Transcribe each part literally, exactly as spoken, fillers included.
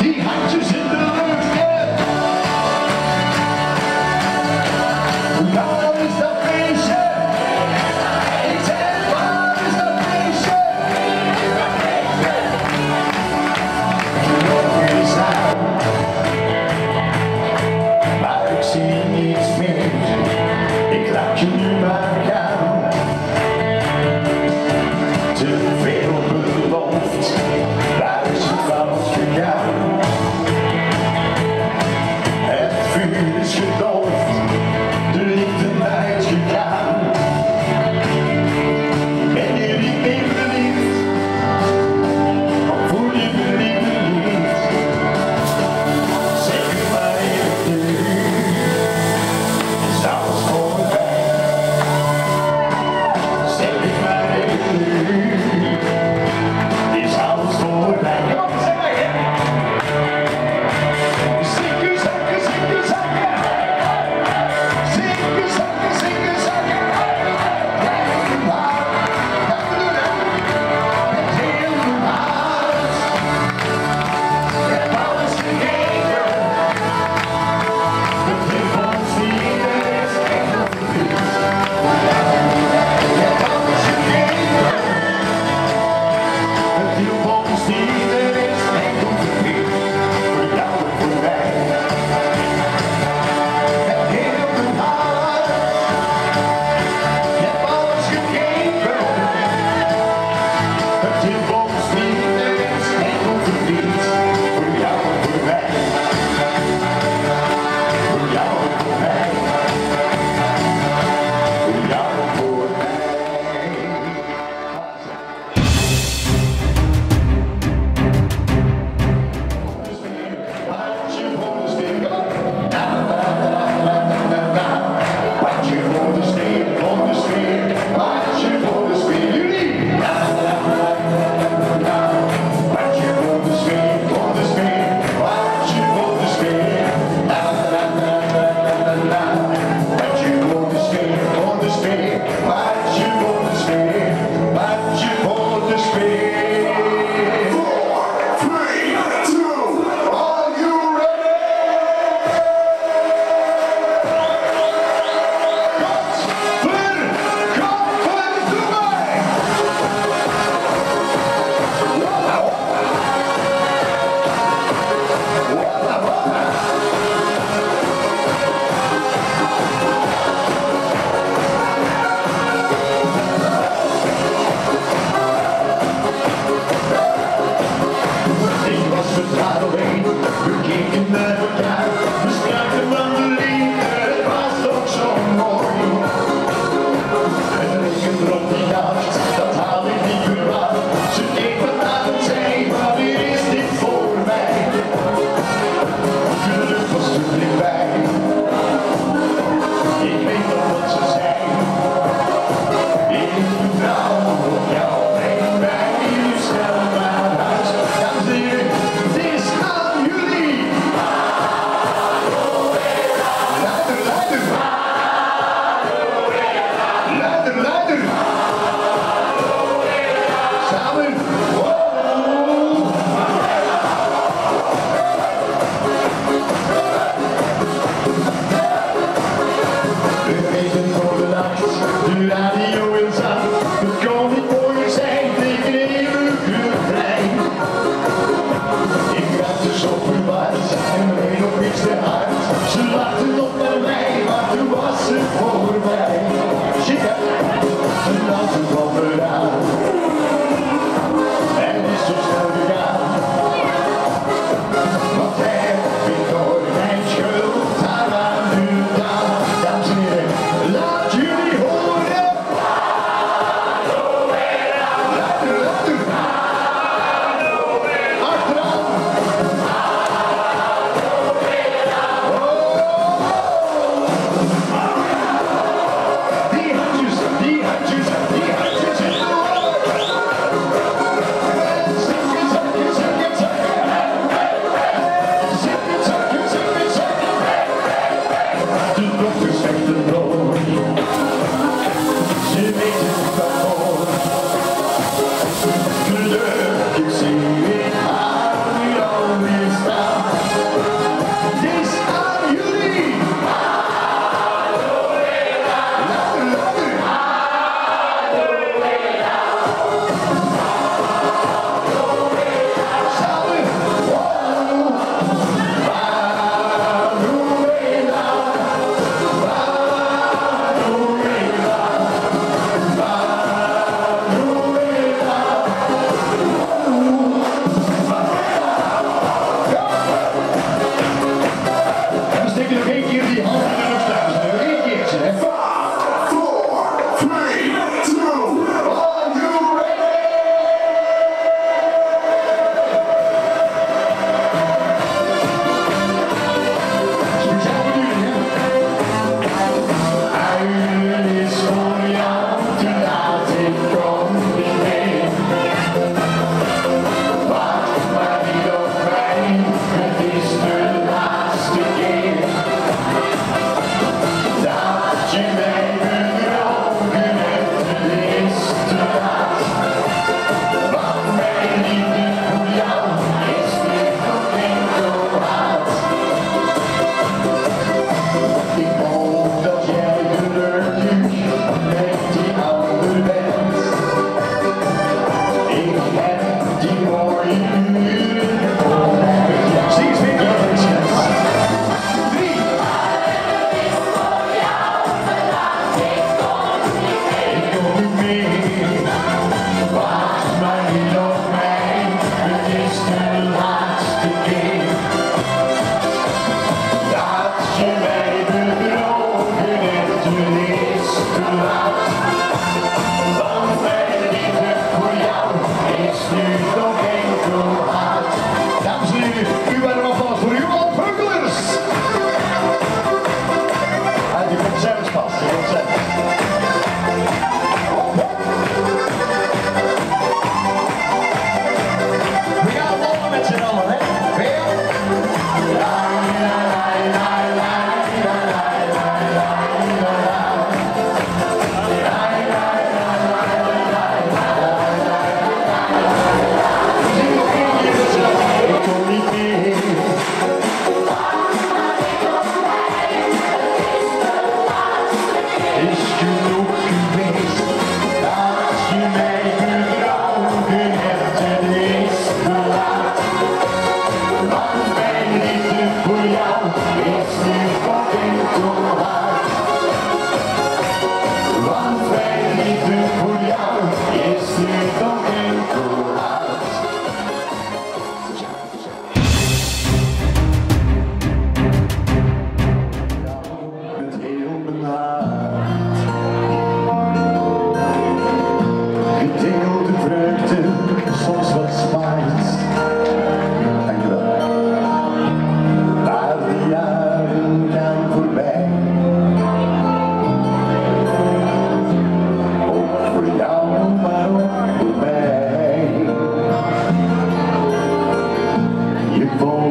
die handjes in de lucht, yeah. Waar is dat feestje? Ik zeg, waar is dat feestje? Nog eens aan, maar ik zie niets meer. Ik laat je nu maar gaan. Te veel beloofd, daar is het fout gegaan.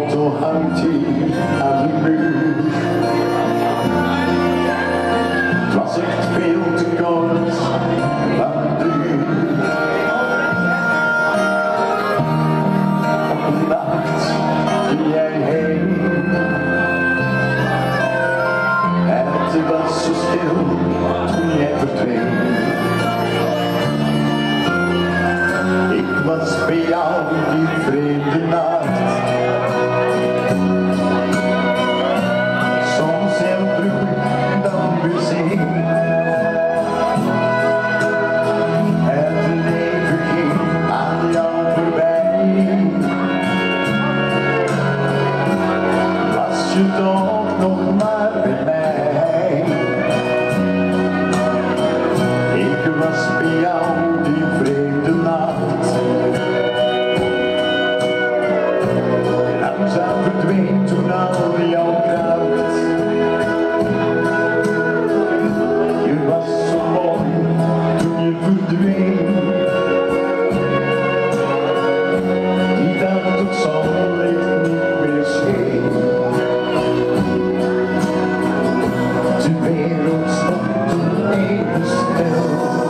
foto hangt hier aan de muur. Het was echt veel te kort van duur. Op een nacht ging jij heen en het was zo stil toen jij verdween. Ik was bij jou die vreemde nacht, soms heel vroeg, dan weer zee. Het leven ging aan jou voorbij. Was je toch nog maar bij mij? Ik was bij jou die vreemde nacht. Langzaam verdween toen al jouw kracht. Je was zo mooi toen je verdween. Die dag tot zonlicht niet meer scheen. De wereld stond toen even stil.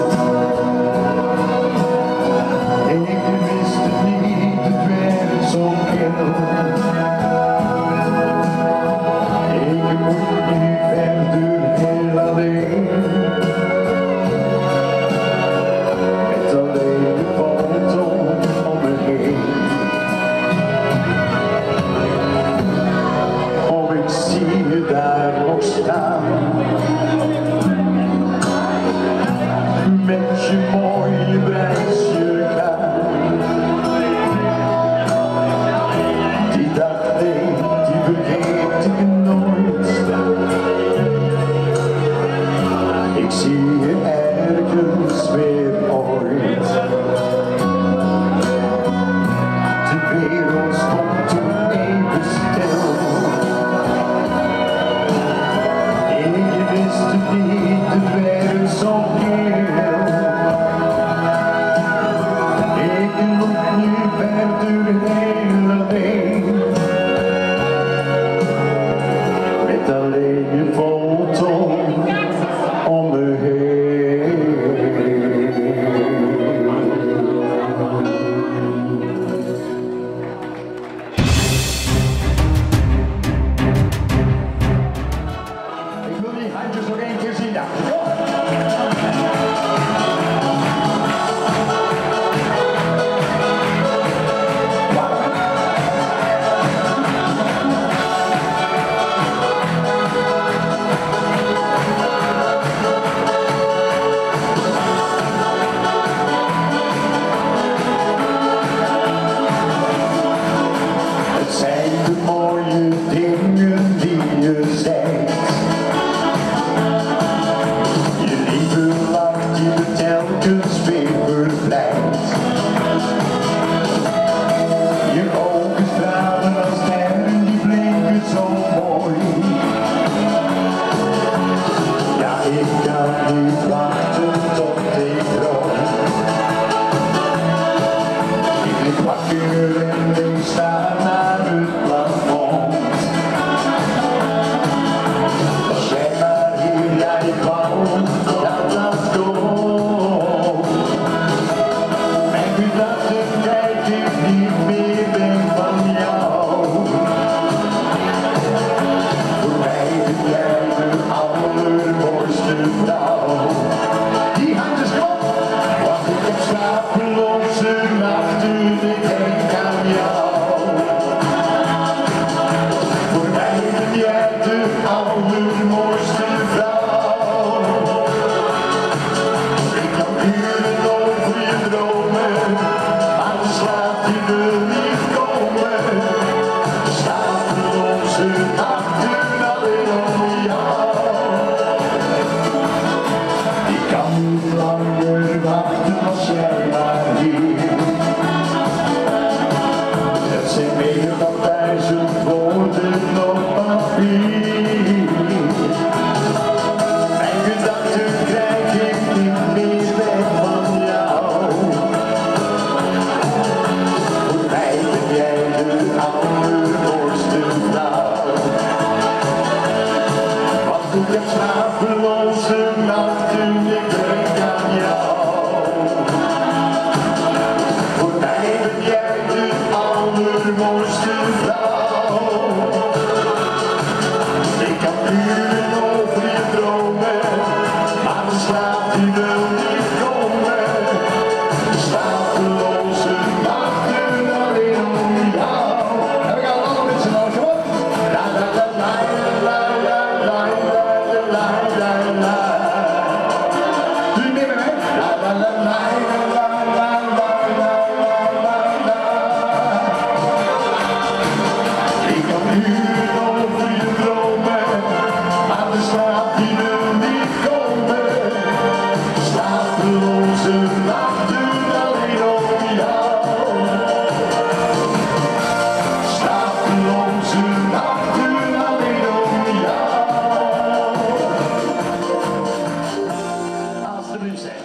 En ik wist het niet, het werd zo kil. Ik moet nu verder heel alleen, met alleen de foto om me heen. Oh, ik zie je daar nog staan, met je mooie bruidsjurk aan. mooiste vrouw. Ik kan uren over je dromen, maar de slaap die wil niet komen. Slapeloze nachten alleen om jou. En we gaan allemaal met z'n allen, kom op. La la la la la la la la la la la. Doe je mee met mij? La la la la la la la la la la. Ik kan uren over je dromen, maar de slaap die wil niet komen. Slapeloze nachten alleen om jou. Slapeloze nachten alleen om jou. Alsjeblieft zeg.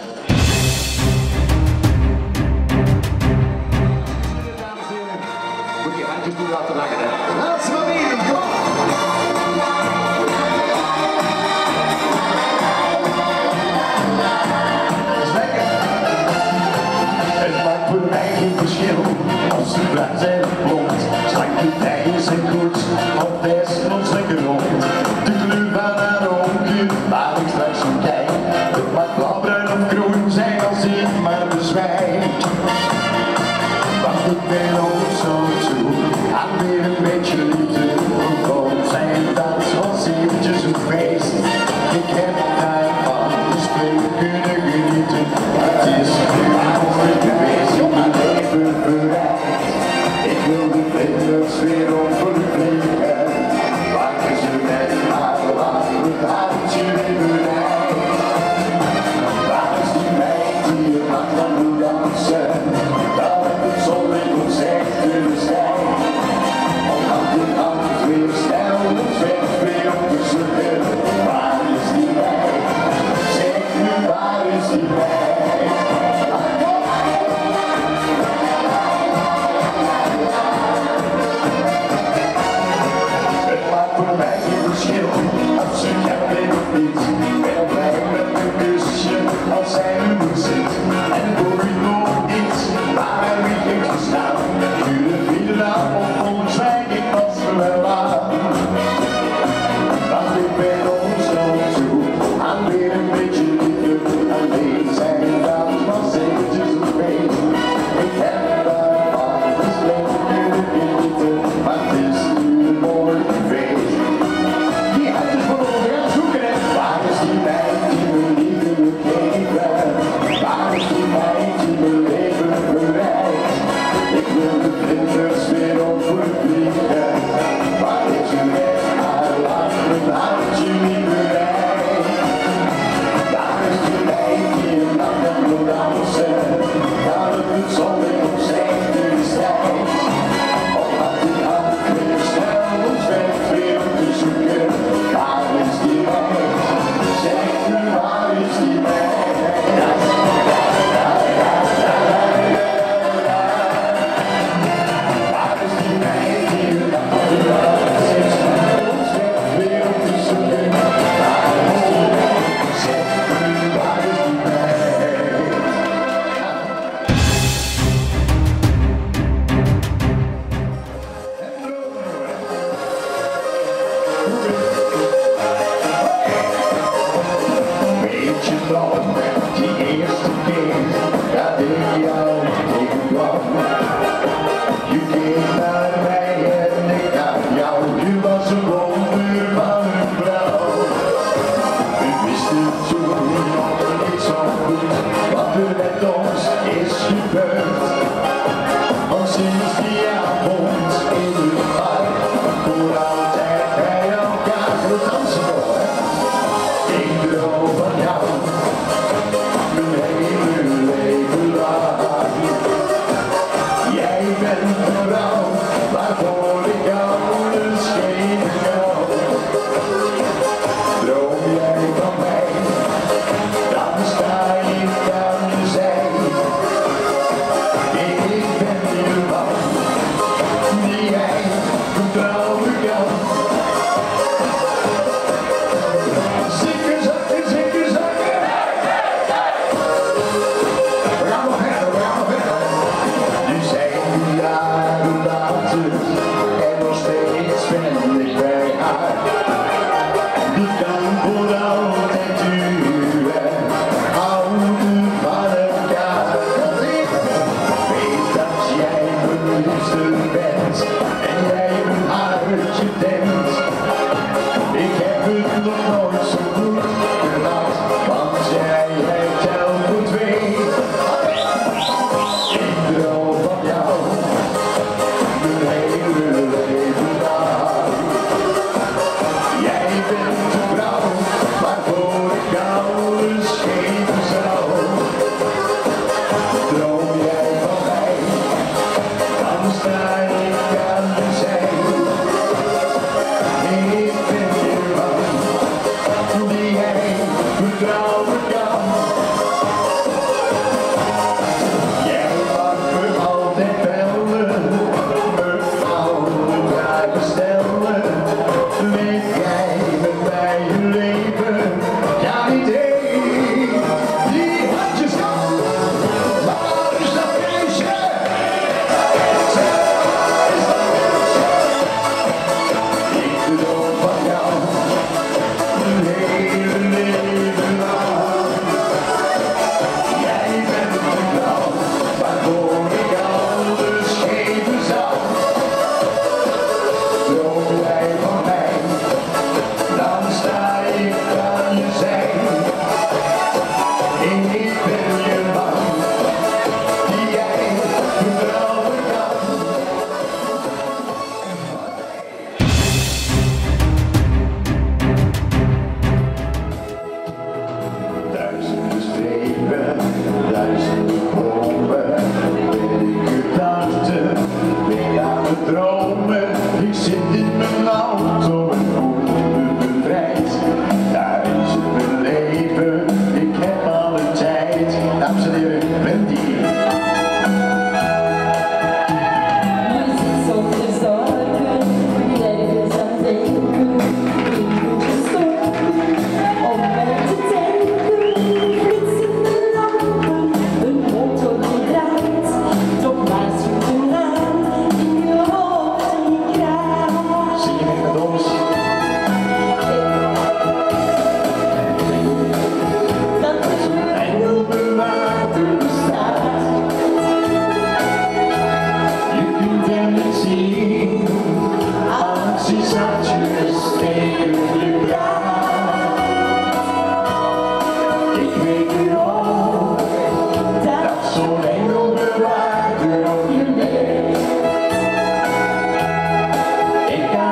Dames en heren, moet je handjes niet laten lachen, hè? Laat ze maar weer, kom op. Het maakt voor mij geen verschil als ze bruin zijn of blond. Slanke tijgers en koets, of best ons lekker rond. De kleur van haar ogen, waar ik straks van kijk. Het mag blauwbruin of groen zijn als ik maar bezwijk. Want ik ben ook zo toe aan weer een beetje liefde. Gewoon zijn dans was eventjes een feest. Ik heb daarvan gesprek kunnen genieten. Het is nu altijd geweest om mijn leven bereikt. Ik wil de vlinders weer overvliegen. Wakker ze met maar laat het hartje weer bereikt. Waar is die meid die het nacht aan wil dansen? Dat het zonlicht ons echt kunnen stijgen. Om hand in hand weer snel ons weg weer op te zoeken. Waar is die meid? Zeg nu, waar is die meid? Het maakt voor mij geen verschil als ze jou weet of niet. Ik ben al blij met een kusje als zij er nu zit. En voor u nog iets waar wie heeft gestaan. Uren vielen aan of onzwijk, ik was er wel aan. Want ik ben ook zo toe aan weer een beetje liefde. Alleen zijn dat was eventjes een feest. Ik heb daarvan gesprek kunnen genieten, maar het is nu een mooi feest. Die handjes voor ons gaan zoeken, hè. Waar is die meid die me liefde wil geven? Waar is die meid die me leven bereikt? Ik wil de vlinders weer overvliegen. Waar is u weg? Haar laat mijn hartje niet bereikt. Daar is die meid die een nacht aan wil dansen. Daar het zonlicht op zijn deur stijgt. Omdat die hand weer snel ons weg weer op te zoeken. Waar is die meid? Zeg nu, waar is die meid? Waar is die meid die een nacht aan wil dansen? Ons weg weer op te zoeken. Waar is die meid? Zeg nu, waar is die meid? Weet je nog, die eerste keer dat ik jou tegenkwam? Je keek naar mij en ik naar jou, je was een wonder van een vrouw. We wisten toen nog niet zo goed wat er met ons is gebeurd. Want sinds die avond in het park, voor altijd bij elkaar voor dansen door. Ik droom van jou, mijn hele leven lang. Jij bent de vrouw waarvoor ik alles geven kan. Droom jij van mij, dan sta ik aan je zij. Ik ben je man, die jij vertrouwen kan. Zieke zakken, zieke zakken. We gaan nog verder, we gaan nog verder. Nu zijn de jaren later.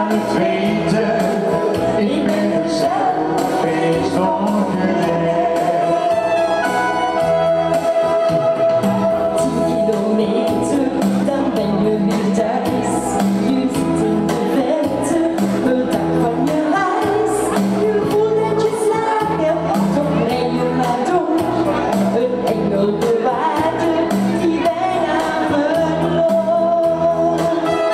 het weten, ik ben er zelf eens ongeleerd. Tien kilometer, dan ben je weer thuis. Je zit in de verte, het dak van je huis. Je voelt dat je slagen, toch rij je maar door. Een engelbewaarder die bijna verloor.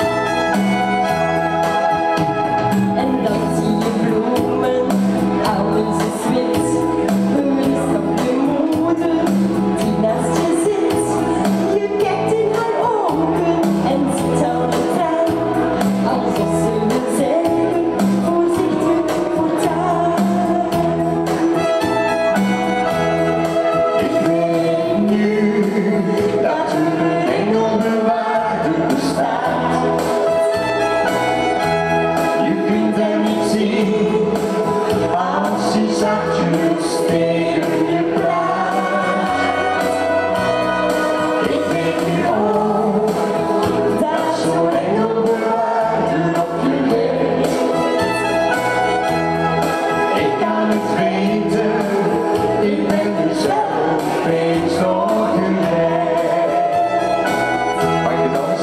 En dan zie je bloemen, ouwen ze zwit. Gemist op je moeder, die naast je zit. Je kijkt in haar ogen en ziet al de traan. Alsof ze wil zeggen, voorzichtig voortaan. Ik weet nu dat er een engelbewaarder bestaat. Je kunt hem niet zien als hij zachtjes tegen je praat. Ik weet nu ook dat zo'n engelbewaarder op je leeft. Ik kan het weten, ik ben er zelf eens ongeleerd. Pak je dans?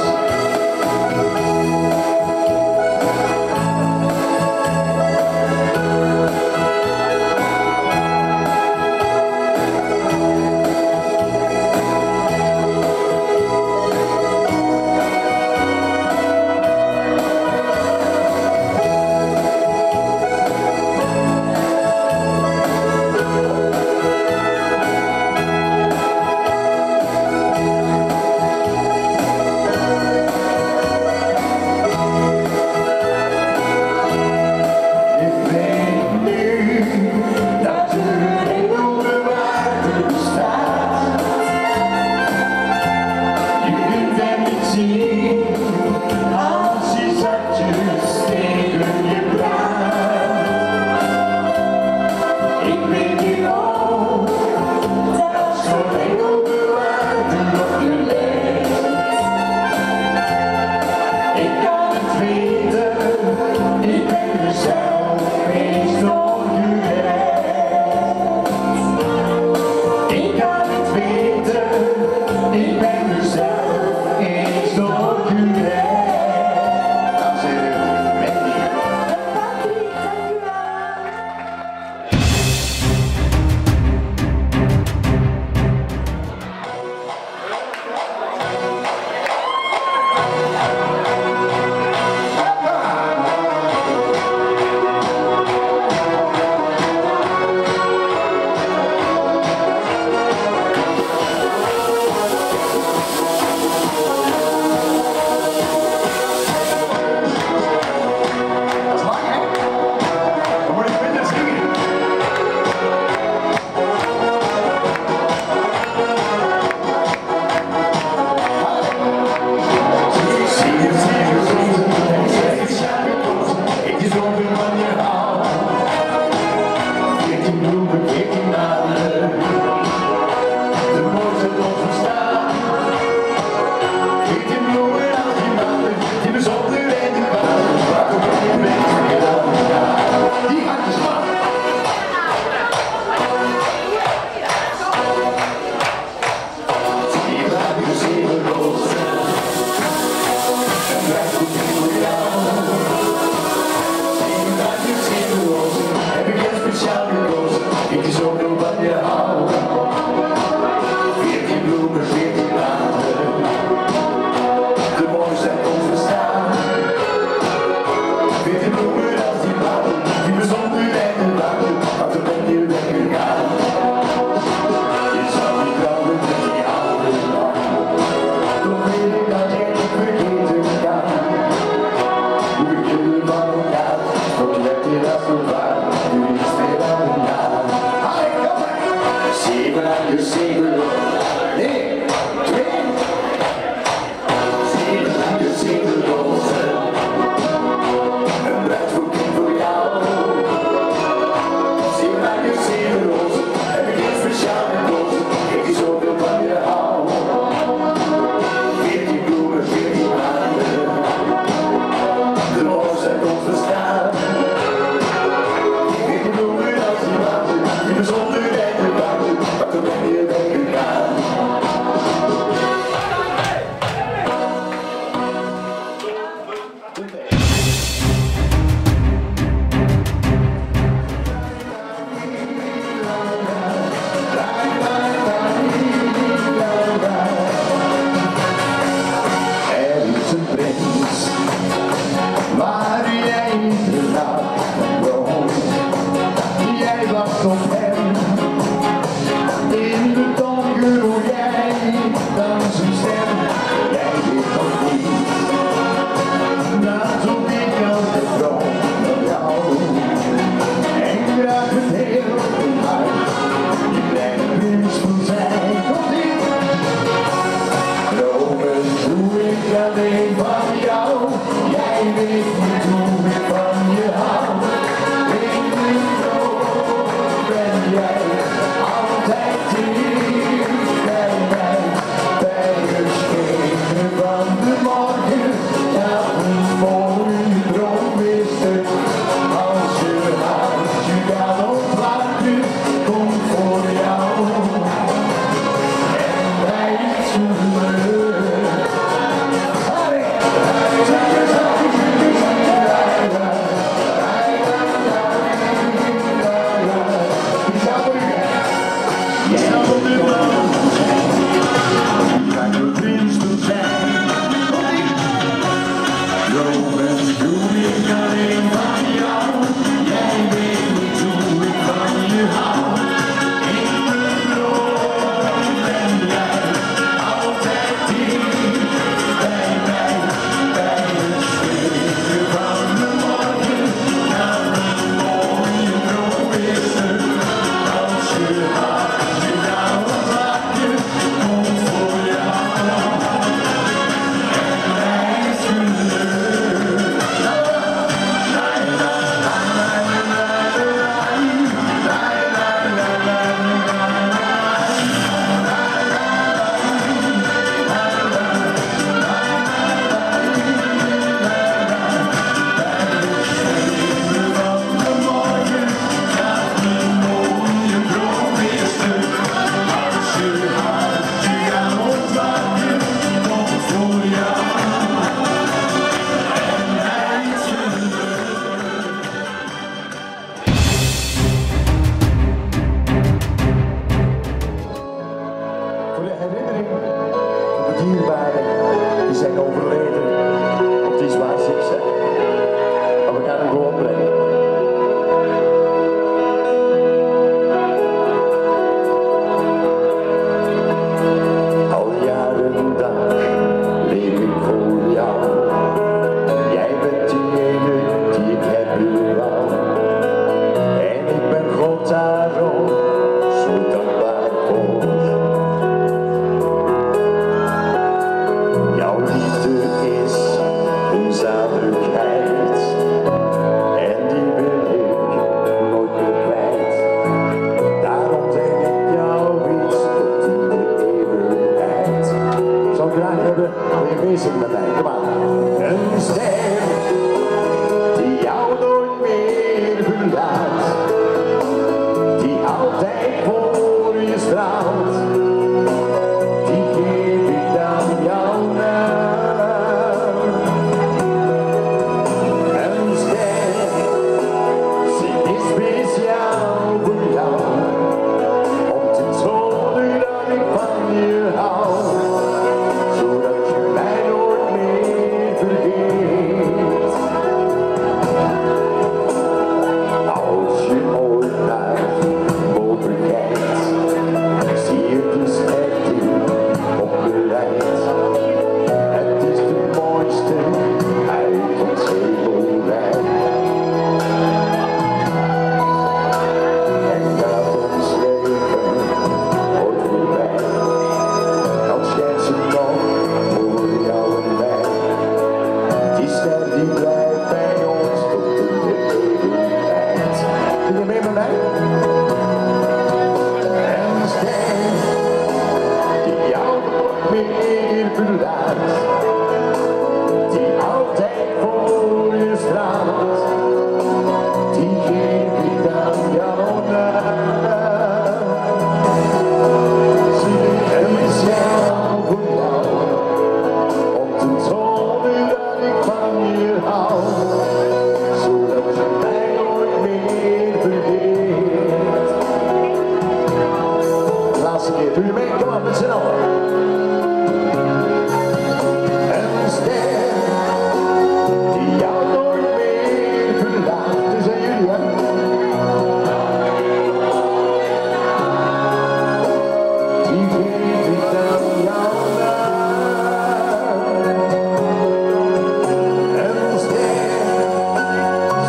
Ik weet nu dat er een engelbewaarder bestaat. Je kunt hem niet zien als hij zachtjes tegen je praat. Ik weet nu ook dat zo'n engelbewaarder op je leeft. Ik kan het weten, ik ben er zelf eens ongeleerd. Ik kan het weten, ik ben er zelf eens ongeleerd. Dames en heren, Wendy. Patrick, dank u wel. Dat is lang, hè? Dan moet ik minder zingen. Zie je, zie je, zie je, en zeg het schakelkozen, ik is onder van je hou. Veertien bloemen, veertien maanden, de mooiste nog verstaan. Veertien bloemen als die maanden, die bijzonder en die maanden, waarom ben je bent meer dan elkaar. Die gaat de slag. Zie je daar nu zeven rozen, en blijf goed voor jou. Zie je daar nu zeven rozen, heb ik een speciaal gekozen, ik is ook nog van je hou. Veertien bloemen, veertien maanden, de mooiste uit ons bestaan. Veertien bloemen als die maanden, die bijzonder en de maanden, want dan ben je weggegaan. Je zou niet trouwen met die oude man, toch weet ik dat jij niet vergeten kan. Hoe ik jullie van elkaar, toch let je dat zo waar, nu is het weer aan een jaar. Allee, kom maar! Zeven aan je zeven, nee, twee. Zeven aan je zeven rozen, een bruidsboekje voor jou. Zeven aan je zeven rozen, heb ik iets speciaal gekozen, ik die zoveel van je hou. Veertien bloemen, veertien maanden, de mooiste uit ons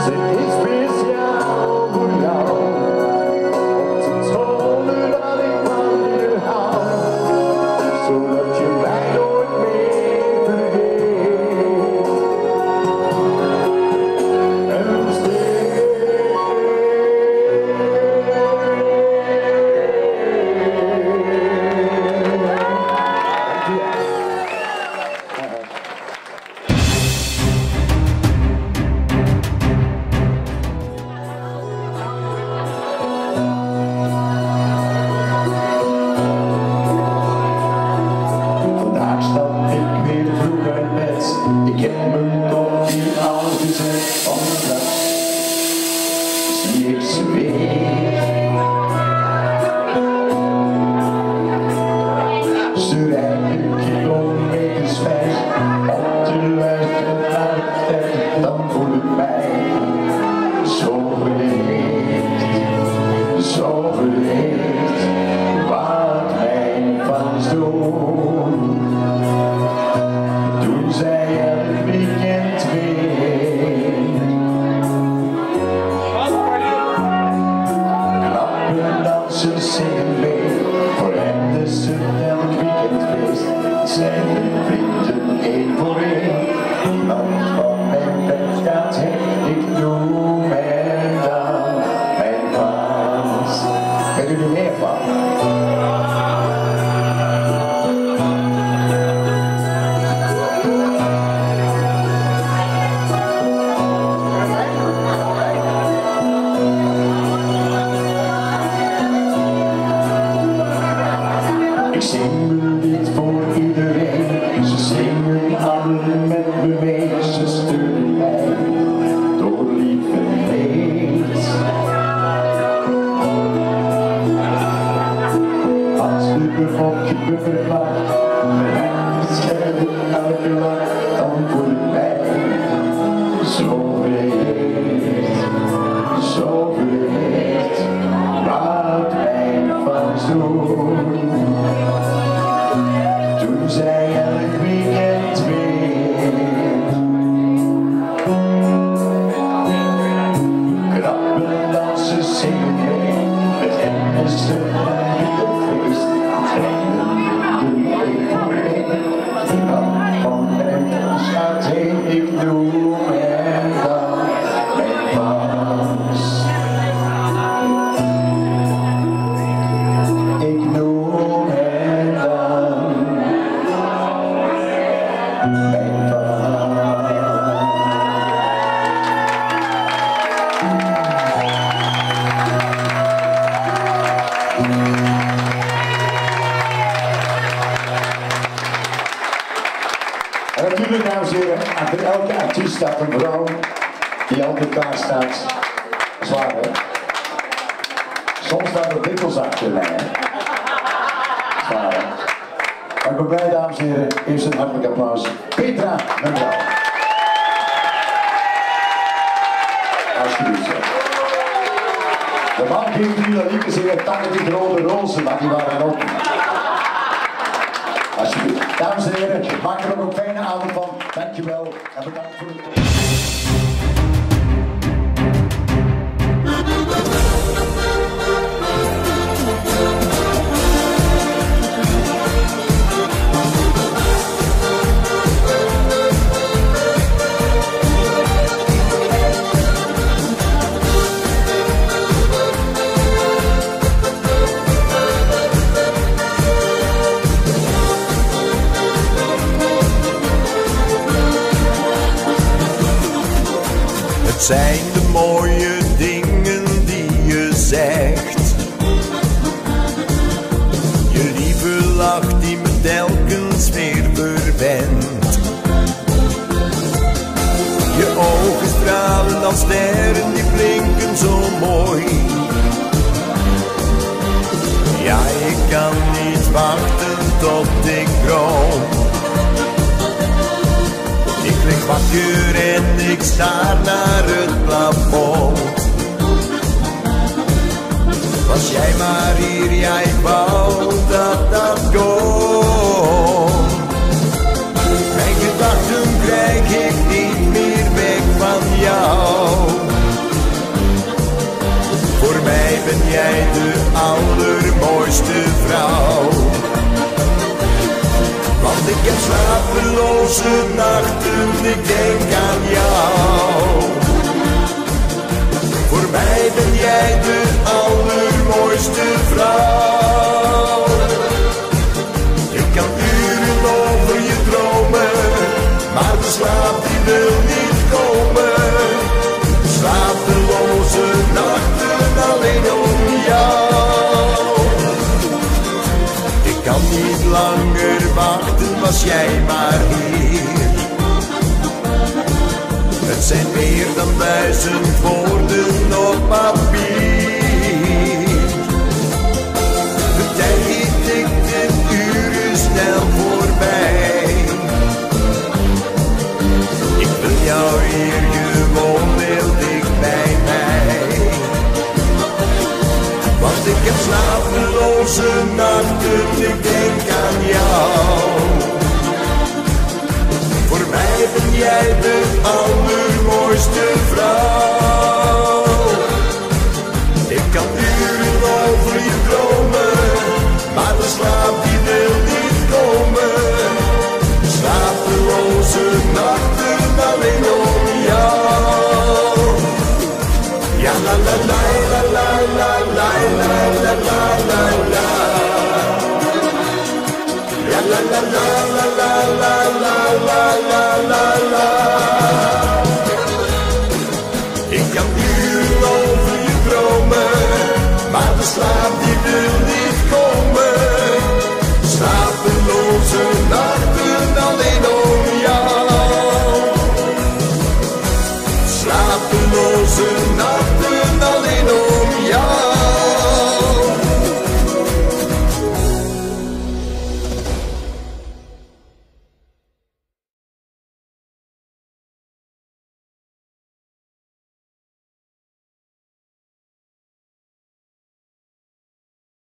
Staat een vrouw die altijd daar staat. Zwaar, hè? Soms staat er dikwijls achter mij, hè? Zwaar, hè? Maar ik ben blij, dames en heren. Eerst een hartelijk applaus. Petra Mendel. Alsjeblieft, hè. De man ging Friederieke zeggen, takken die grote rozen, maar die waren ook. Alsjeblieft. Dames en heren, maak er ook een fijne avond van. Dankjewel en bedankt voor het komen. Het zijn de mooie dingen die je zegt. Je lieve lach die me telkens weer verwendt. Je ogen stralen als sterren die blinken zo mooi. Ja, ik kan niet wachten tot ik droom. Ik lig wakker en ik staar naar het plafond. Was jij maar hier, ja ik wou dat dat kon. Mijn gedachten krijg ik niet meer weg van jou. allermooiste vrouw. Want ik heb slapeloze nachten, ik denk aan jou. Voor mij ben jij de allermooiste vrouw. Ik kan uren over je dromen, maar de slaap die wil niet komen. Slapeloze nachten alleen om jou. Ik kan niet langer wachten, was jij maar hier. Het zijn meer dan duizend woorden op papier. De tijd tikt en uren snel voorbij. Ik wil jou hier gewoon heel dicht bij mij. Want ik heb slapeloze nachten, ik denk aan jou. Voor mij ben jij de allermooiste vrouw. Ik kan uren over je dromen, maar de slaap die wil niet komen. Slapeloze nachten alleen om jou. Ja la la la la la la la la la la la la. Ja la la la la la la la la la la la. Ik kan uren over je dromen, maar de slaap die wil niet komen. Slapeloze nachten alleen om jou. Slapeloze nachten